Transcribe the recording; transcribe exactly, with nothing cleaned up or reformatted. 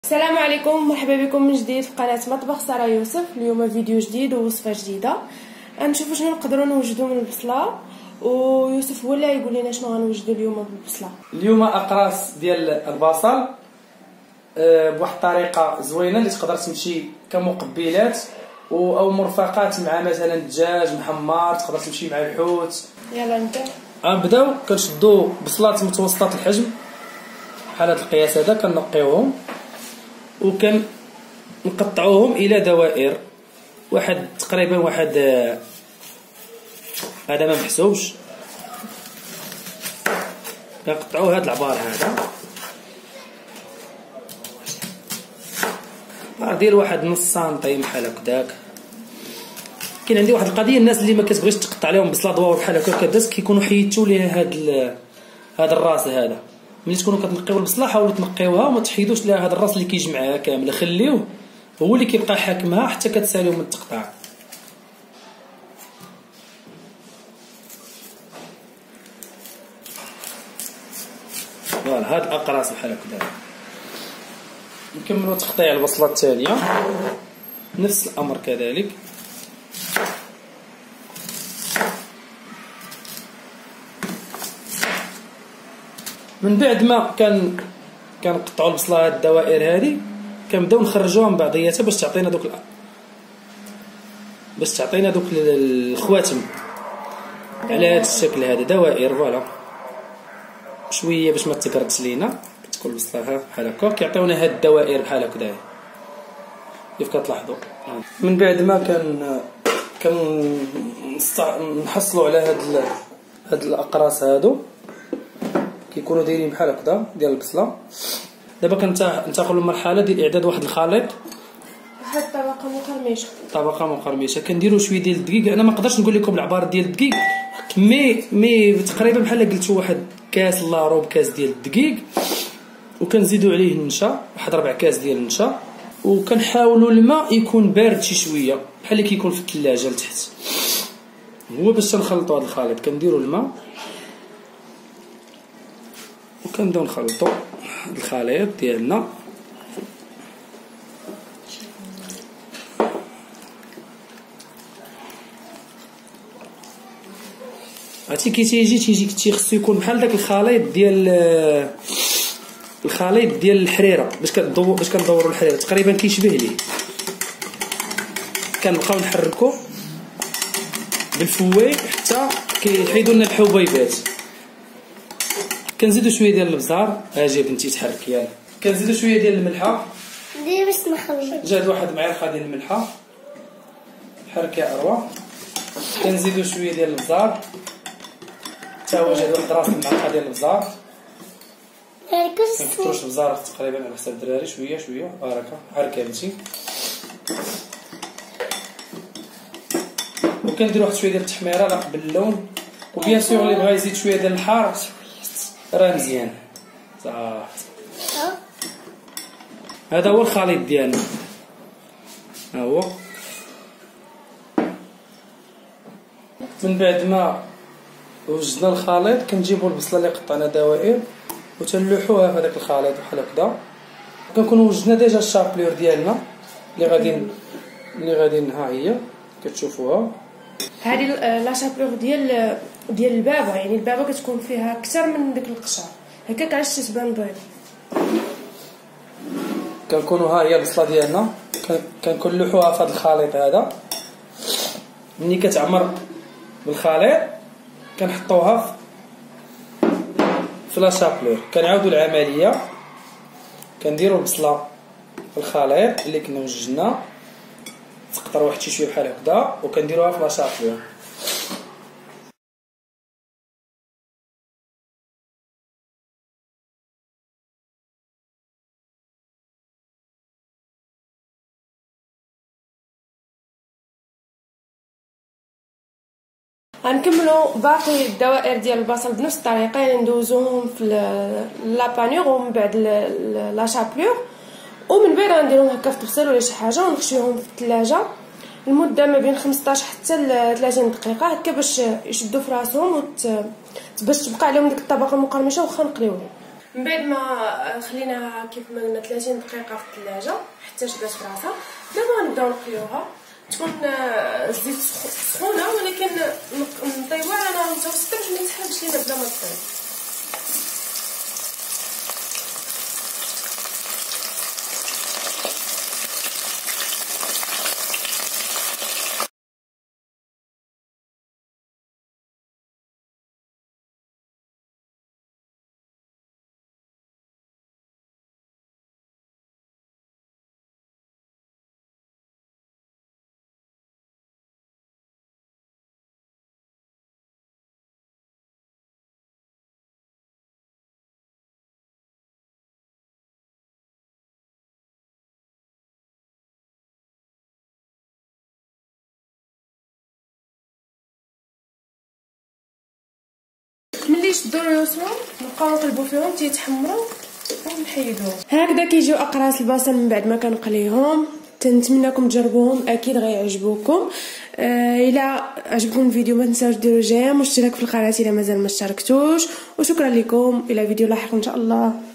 السلام عليكم، مرحبا بكم من جديد في قناه مطبخ ساره يوسف. اليوم فيديو جديد ووصفه جديده. غنشوفوا شنو نقدروا نوجدوا من البصله، ويوسف هو اللي يقول لنا شنو غنوجدوا اليوم بالبصله. اليوم اقراص ديال البصل بواحد الطريقه زوينه اللي تقدر تمشي كمقبلات او مرفقات مع مثلا الدجاج محمر، تقدر تمشي مع الحوت. يلا نبدا. غنبداو كنشدوا بصلات متوسطه الحجم بحال هذا القياس هذا، كنقيوهم وكن نقطعوهم الى دوائر، واحد تقريبا واحد هذا ما محسوبش، كنقطعوا هذا العبار هذا عبار ديال واحد نص سنتي بحال هكذاك. كاين عندي واحد القضيه، الناس اللي ما كتبغيش تقطع لهم بصله دواور بحال هكا كداز كيكونوا حيدتوا ليها هذا هذا الراس هذا. ملي تكونوا كتنقيو البصله حاولوا تنقيوها وما تحيدوش لها هذا الراس اللي كيجمعها كامله، خليوه هو اللي كيبقى حاكمها حتى كتساليو من التقطاع. فوالا هاد الاقراص بحال هكذا. نكملوا تقطيع البصله الثانيه نفس الامر كذلك. من بعد ما كان كنقطعوا البصله هاد الدوائر هذه، كنبداو نخرجوها من بعضياتها باش تعطينا دوك باش تعطينا دوك الخواتم على هذا الشكل هذا، دوائر. فوالا شويه باش ما تكردش لينا، كتكون البصله بحال هكا كيعطيونا هاد الدوائر بحال هكذا كيف كتلاحظوا. من بعد ما كان كنحصلوا على هاد هاد الاقراص هادو كيكونوا دايرين بحال هكذا ديال البصله. دابا كننتقلوا للمرحله ديال اعداد واحد الخليط، واحد الطبقه مقرمشه طبقه مقرمشه. كنديروا شويه ديال الدقيق. انا ما نقدرش نقول لكم العبار ديال الدقيق، مي مي تقريبا بحال قلتوا واحد كاس لا روب كاس ديال الدقيق، وكنزيدوا عليه النشا واحد ربع كاس ديال النشا، وكنحاولوا الماء يكون بارد شي شويه بحال اللي كيكون في الثلاجه لتحت. هو باش نخلطوا هذا الخليط كنديروا الماء وكنبداو نخلطوا الخليط ديالنا. عرفتي كي تيجي تيجي تيخصو يكون بحال داك الخليط ديال الخليط ديال الحريره، باش كندور باش كندوروا الحريره تقريبا كيشبه ليه. كنبقاو نحركوا بالفواي حتى كيحيدوا لنا الحبيبات. كنزيدوا شويه ديال البزار، اجي بنتي تحرك يالا. كنزيدوا شويه ديال الملحه، دير باش نخلط. جاد واحد معلقه ديال الملحه، حرك يا اروى. كنزيدوا شويه ديال البزار، حتى هو جاد واحد راس المعلقه ديال البزار. ما كنكثروش البزار تقريبا على حساب الدراري، شويه شويه بركه. حرك يا بنتي. وكندير واحد شويه ديال التحميره لا قبل اللون، وبيان سور اللي بغا يزيد شويه ديال الحار راه مزيان صافي. هذا هو الخليط ديالنا، ها هو. من بعد ما وجدنا الخليط كنجيبوا البصله اللي قطعنا دوائر وتنلوحوها في هذاك الخليط بحال هكذا. كنكونوا وجدنا ديجا الشابلور ديالنا اللي غادي اللي غادي ها هي كتشوفوها. هذه لا شابلور ديال ديال البابه، يعني البابه كتكون فيها اكثر من داك القشر هكاك علاش تتبان بيض. كنكونوا ها هي البصله ديالنا كنكلحوها في هذا الخليط هذا. ملي كتعمر بالخليط كنحطوها في لا شابلور، كنعاودوا العمليه، كنديروا البصله في الخليط اللي كنا وجدناه، تقطر واحد شي شويه بحال هكذا، وكنديروها في لا شابلور. غنكملوا باقي الدوائر ديال البصل بنفس الطريقه، يعني ندوزوهم في لابانيغ ومن بعد لا شابلور، ومن بعد غنديرهم هكا في طبسيل ولا شي حاجه ونخشيهم في الثلاجه لمده ما بين خمسطاش حتى ل ثلاثين دقيقه هكا باش يشدوا في راسهم وت... باش تبقى عليهم ديك الطبقه المقرمشه واخا نقليوهم. من بعد ما خليناها كيف ما قلنا ثلاثين دقيقه في الثلاجه حتى شبات راسها. دابا نبداو نقليوها. تكون الزيت سخونه ولكن نطيبوها على نار متوسطه باش ما يتحرقش لينا بلا ما طيب. ملي يشدو اليوسون نبقاو نقلبو فيهم تيتحمروا ونحيدوهم. هكذا كيجيو اقراص البصل من بعد ما كنقليهم. نتمنىكم تجربوهم اكيد غيعجبوكم. آه الى عجبكم الفيديو ما تنساوش ديروا جيم واشتراك في القناه الى مازال ما اشتركتوش، وشكرا لكم الى فيديو لاحق ان شاء الله.